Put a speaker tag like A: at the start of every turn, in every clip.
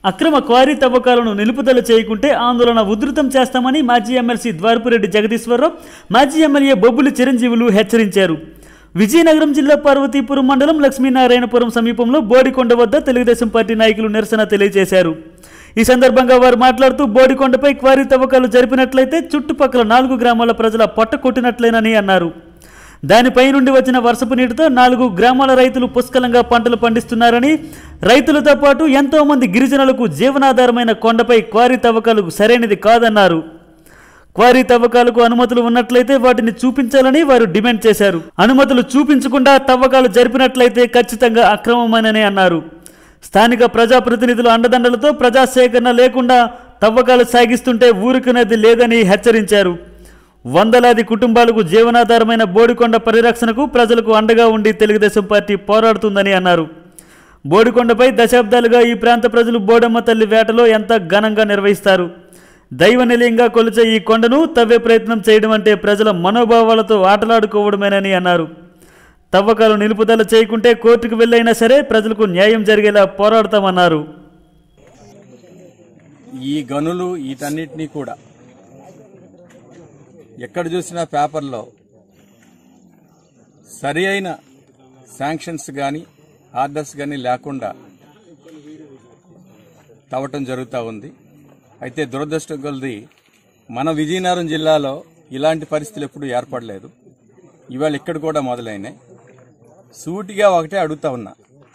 A: అక్రమ క్వారీ తవ్వకాలను నిలుపుదల చేయకుంటే ఆందోళన ఉధృతం చేస్తామని మాజీ ఎమ్మెల్సీ ద్వారపురెడ్డి జగదీశ్వరరావు, మాజీ ఎమ్మెల్యే బొబ్బులి చిరంజీవులు హెచ్చరించారు. విజయనగరం జిల్లా పార్వతీపురం మండలం లక్ష్మీనారాయణపురం సమీపంలో బోడికొండ వద్ద తెలుగుదేశం పార్టీ నాయకులు నిరసన తెలియజేశారు. ఈ సందర్భంగా వారు మాట్లాడుతూ బోడికొండపై క్వారీ తవ్వకాలు జరిపినట్లయితే చుట్టుపక్కల 4 గ్రామాల ప్రజల పొట్ట కొట్టినట్లేనని అన్నారు. దానిపై నుండి వచ్చిన వర్షపు నీటితో 4 గ్రామాల రైతులు పుష్కలంగా పంటలు పండిస్తున్నారని, రైతులతో పాటు ఎంతో మంది గిరిజనులకు జీవనాధారమైన కొండపై క్వారీ తవ్వకాలు సరైనది కాదన్నారు. క్వారీ తవ్వకాలకు అనుమతులు ఉన్నట్లయితే వాటిని చూపించాలని వారు డిమాండ్ చేశారు. అనుమతులు చూపించకుండా తవ్వకాలు జరిపినట్లయితే ఖచ్చితంగా అక్రమమేనని అన్నారు. స్థానిక ప్రజాప్రతినిధుల అండదండలతో ప్రజాసేకరణ లేకుండా తవ్వకాలు సాగిస్తుంటే ఊరుకునేది లేదని హెచ్చరించారు. వందలాది కుటుంబాలకు జీవనాధారమైన బోడికొండ పరిరక్షణకు ప్రజలకు అండగా ఉండి తెలుగుదేశం పార్టీ పోరాడుతుందని అన్నారు. బోడికొండపై దశాబ్దాలుగా ఈ ప్రాంత ప్రజలు బోడమ్మ తల్లి వేటలో ఎంత ఘనంగా నిర్వహిస్తారు. దైవ నిలయంగా కొలిచే ఈ కొండను తవ్వే ప్రయత్నం చేయడం అంటే ప్రజల మనోభావాలతో ఆటలాడుకోవడమేనని అన్నారు. తవ్వకాలు నిలుపుదల చేయకుంటే కోర్టుకు వెళ్ళైనా సరే ప్రజలకు న్యాయం జరిగేలా పోరాడతామన్నారు.
B: ఈ గనులు వీటన్నిటినీ కూడా ఎక్కడ చూసినా పేపర్లో సరి అయిన శాంక్షన్స్ కానీ ఆర్డర్స్ కానీ లేకుండా తవ్వటం జరుగుతూ ఉంది. అయితే దురదృష్టం కొలది మన విజయనగరం జిల్లాలో ఇలాంటి పరిస్థితులు ఎప్పుడూ ఏర్పడలేదు. ఇవాళ ఇక్కడ కూడా మొదలైనాయి. సూటిగా ఒకటే అడుగుతా ఉన్నా,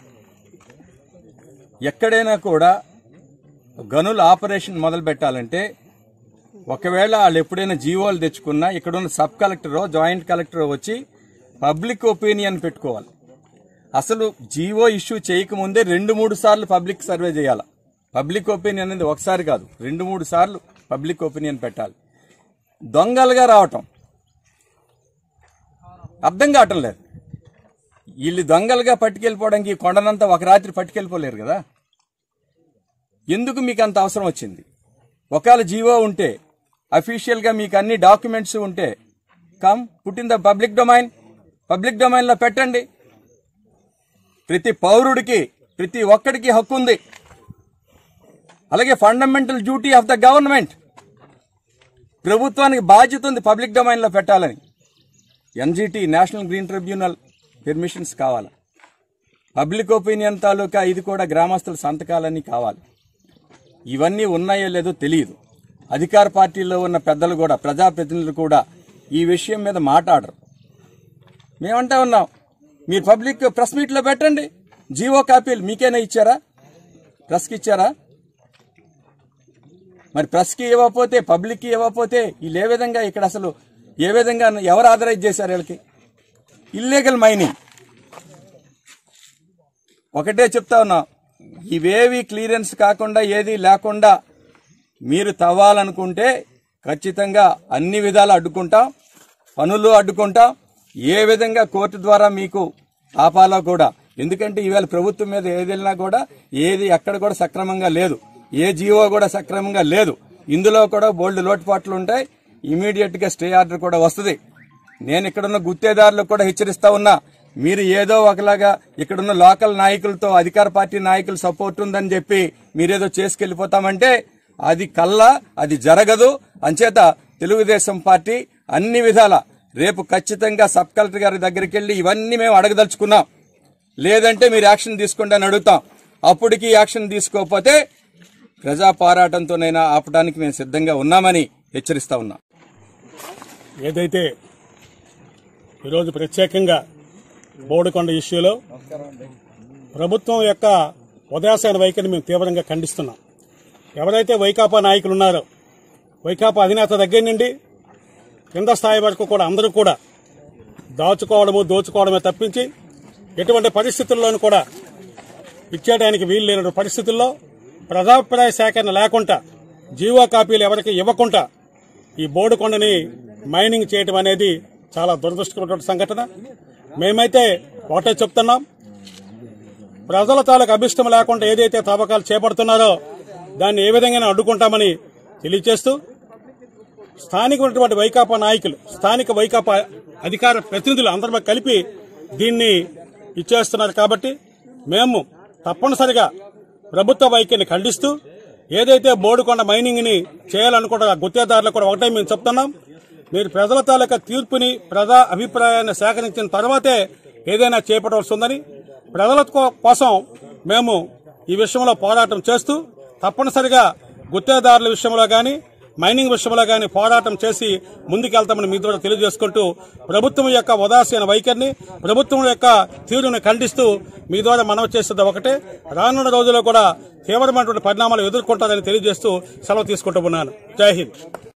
B: ఎక్కడైనా కూడా గనుల ఆపరేషన్ మొదలు పెట్టాలంటే ఒకవేళ వాళ్ళు ఎప్పుడైనా జీవోలు తెచ్చుకున్నా ఇక్కడున్న సబ్ కలెక్టరో జాయింట్ కలెక్టరో వచ్చి పబ్లిక్ ఒపీనియన్ పెట్టుకోవాలి. అసలు జీవో ఇష్యూ చేయకముందే 2-3 సార్లు పబ్లిక్ సర్వే చేయాలి. పబ్లిక్ ఒపీనియన్ అనేది ఒకసారి కాదు, 2-3 సార్లు పబ్లిక్ ఒపీనియన్ పెట్టాలి. దొంగలుగా రావటం అర్థం కావటం లేదు. వీళ్ళు దొంగలుగా పట్టుకెళ్ళిపోవడానికి కొండనంతా ఒక రాత్రి పట్టుకెళ్ళిపోలేరు కదా. ఎందుకు మీకు అంత అవసరం వచ్చింది? ఒకవేళ జీవో ఉంటే, అఫీషియల్గా మీకు అన్ని డాక్యుమెంట్స్ ఉంటే come put in the public డొమైన్లో పెట్టండి. ప్రతి పౌరుడికి, ప్రతి ఒక్కడికి హక్కు ఉంది. అలాగే fundamental duty of the government, ప్రభుత్వానికి బాధ్యత ఉంది పబ్లిక్ డొమైన్లో పెట్టాలని. NGT national green tribunal permissions కావాలి. పబ్లిక్ ఒపీనియన్ తాలూకా ఇది కూడా గ్రామస్తుల సంతకాలన్నీ కావాలి. ఇవన్నీ ఉన్నాయో లేదో తెలియదు. అధికార పార్టీలో ఉన్న పెద్దలు కూడా, ప్రజాప్రతినిధులు కూడా ఈ విషయం మీద మాట్లాడరు. మేమంటా ఉన్నాం, మీరు పబ్లిక్ ప్రెస్ మీట్లో పెట్టండి. జీవో కాపీలు మీకేనా ఇచ్చారా? ప్రెస్కి ఇచ్చారా? మరి ప్రెస్కి ఇవ్వకపోతే, పబ్లిక్కి ఇవ్వకపోతే వీళ్ళు ఏ విధంగా ఇక్కడ అసలు ఏ విధంగా ఎవరు ఆథరైజ్ చేశారు? వీళ్ళకి ఇల్లీగల్ మైనింగ్. ఒకటే చెప్తా ఉన్నాం, ఇవేవి క్లియరెన్స్ కాకుండా ఏది లేకుండా మీరు తవ్వాలనుకుంటే ఖచ్చితంగా అన్ని విధాలు అడ్డుకుంటాం, పనులు అడ్డుకుంటాం. ఏ విధంగా కోర్టు ద్వారా మీకు ఆపాలో కూడా. ఎందుకంటే ఈవేళ ప్రభుత్వం మీద ఏది వెళ్ళినా కూడా ఏది ఎక్కడ కూడా సక్రమంగా లేదు, ఏ జీవో కూడా సక్రమంగా లేదు. ఇందులో కూడా బోల్డ్ లోటుపాట్లు ఉంటాయి. ఇమీడియట్ గా స్టే ఆర్డర్ కూడా వస్తుంది. నేను ఇక్కడున్న గుత్తేదారులకు కూడా హెచ్చరిస్తా ఉన్నా, మీరు ఏదో ఒకలాగా ఇక్కడున్న లోకల్ నాయకులతో, అధికార పార్టీ నాయకుల సపోర్ట్ ఉందని చెప్పి మీరేదో చేసుకెళ్లిపోతామంటే అది జరగదు. అంచేత తెలుగుదేశం పార్టీ అన్ని విధాల రేపు ఖచ్చితంగా సబ్ కలెక్టర్ గారి దగ్గరికి వెళ్లి ఇవన్నీ మేము అడగదలుచుకున్నాం. లేదంటే మీరు యాక్షన్ తీసుకోండి అని అడుగుతాం. అప్పటికి యాక్షన్ తీసుకోకపోతే ప్రజా పోరాటంతోనైనా ఆపడానికి మేము సిద్ధంగా ఉన్నామని హెచ్చరిస్తా ఉన్నాం.
C: ఏదైతే ఈరోజు ప్రత్యేకంగా బోడికొండ ఇష్యూలో ప్రభుత్వం యొక్క ఉదాసీన వైఖరిని మేము తీవ్రంగా ఖండిస్తున్నాం. ఎవరైతే వైకాపా నాయకులు ఉన్నారో, వైకాపా అధినేత దగ్గర నుండి కింద స్థాయి వరకు కూడా అందరూ కూడా దోచుకోవడమే తప్పించి ఎటువంటి పరిస్థితుల్లోనూ కూడా ఇచ్చేయడానికి వీలు లేని పరిస్థితుల్లో ప్రజాభిప్రాయ సేకరణ లేకుండా, జీవో కాపీలు ఎవరికి ఇవ్వకుండా ఈ బోడికొండని మైనింగ్ చేయడం అనేది చాలా దురదృష్టకరమైన సంఘటన. మేమైతే ఒకటే చెప్తున్నాం, ప్రజల తాలూకు అభిష్టం లేకుండా ఏదైతే తవ్వకాలు చేపడుతున్నారో దాన్ని ఏ విధంగా అడ్డుకుంటామని తెలియజేస్తూ, స్థానికమైనటువంటి వైకాపా నాయకులు, స్థానిక వైకాపా అధికార ప్రతినిధులు అందరూ కలిపి దీన్ని ఇచ్చేస్తున్నారు. కాబట్టి మేము తప్పనిసరిగా ప్రభుత్వ వైఖరిని ఖండిస్తూ ఏదైతే బోడుకొండ మైనింగ్ ని చేయాలనుకుంటున్న గుత్తేదారులకు కూడా ఒకటే మేము చెప్తున్నాం, మీరు ప్రజల తాలూకా తీర్పుని ప్రజా అభిప్రాయాన్ని సేకరించిన తర్వాతే ఏదైనా చేపట్టవలసి ఉందని, ప్రజల కోసం మేము ఈ విషయంలో పోరాటం చేస్తూ తప్పనిసరిగా గుత్తేదారుల విషయంలో గాని మైనింగ్ విషయంలో గాని పోరాటం చేసి ముందుకెళ్తామని మీ ద్వారా తెలియజేసుకుంటూ ప్రభుత్వం యొక్క ఉదాసీన వైఖరిని, ప్రభుత్వం యొక్క తీరును ఖండిస్తూ మీ ద్వారా మనవి చేసేది ఒకటే, రానున్న రోజుల్లో కూడా తీవ్రమైనటువంటి పరిణామాలు ఎదుర్కొంటారని తెలియజేస్తూ సెలవు తీసుకుంటూ ఉన్నాను. జై హింద్.